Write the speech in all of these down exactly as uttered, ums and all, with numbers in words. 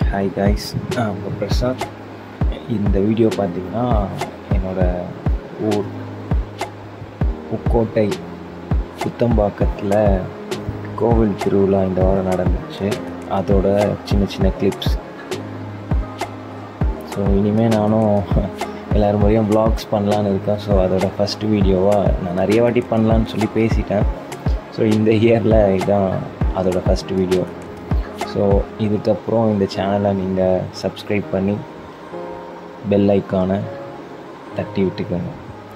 Hi guys, நான் உங்கள் பிரசாத். இந்த வீடியோ பார்த்திங்கன்னா என்னோடய ஊர் புக்கோட்டை புத்தம்பாக்கத்தில் கோவில் திருவிழா இந்த வாரம் நடந்துச்சு. அதோட சின்ன சின்ன கிளிப்ஸ். ஸோ இனிமேல் நானும் எல்லோரும் முறையும் வ்ளாக்ஸ் பண்ணலான்னு இருக்கேன். ஸோ அதோட ஃபஸ்ட்டு வீடியோவாக நான் நிறைய வாட்டி பண்ணலான்னு சொல்லி பேசிட்டேன். ஸோ இந்த இயரில் இதுதான் அதோட ஃபஸ்ட்டு வீடியோ. ஸோ இதுக்கப்புறம் இந்த சேனலை நீங்கள் சப்ஸ்கிரைப் பண்ணி பெல் ஐக்கானை தட்டி விட்டுக்கோங்க.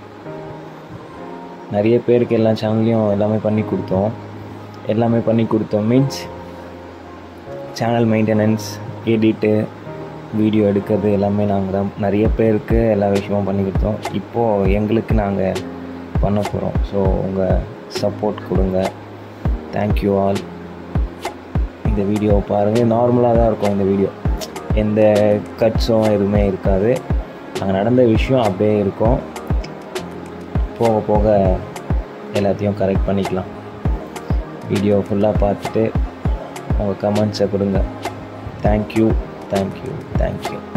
நிறைய பேருக்கு எல்லா சேனல்லையும் எல்லாமே பண்ணி கொடுத்தோம் எல்லாமே பண்ணி கொடுத்தோம் means channel maintenance, edit, video எடுக்கிறது எல்லாமே நாங்கள் தான் நிறைய பேருக்கு எல்லா விஷயமும் பண்ணி கொடுத்தோம். இப்போது எங்களுக்கு நாங்கள் பண்ண போகிறோம். ஸோ உங்கள் சப்போர்ட் கொடுங்க. Thank you all. இந்த வீடியோவை பாருங்கள். நார்மலாக தான் இருக்கும் இந்த வீடியோ, எந்த கட்ஸும் எதுவுமே இருக்காது. அங்கே நடந்த விஷயம் அப்படியே இருக்கும். போக போக எல்லாத்தையும் கரெக்ட் பண்ணிக்கலாம். வீடியோ ஃபுல்லாக பார்த்துட்டு உங்கள் கமெண்ட்ஸை கொடுங்க. Thank you thank you thank you